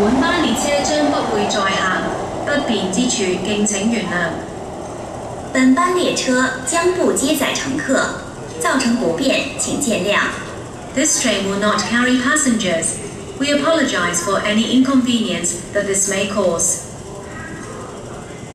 本班列車將不會載客，不便之處敬請原諒。 本班列車將不接載乘客，造成不便，請見諒。 This train will not carry passengers. We apologize for any inconvenience that this may cause.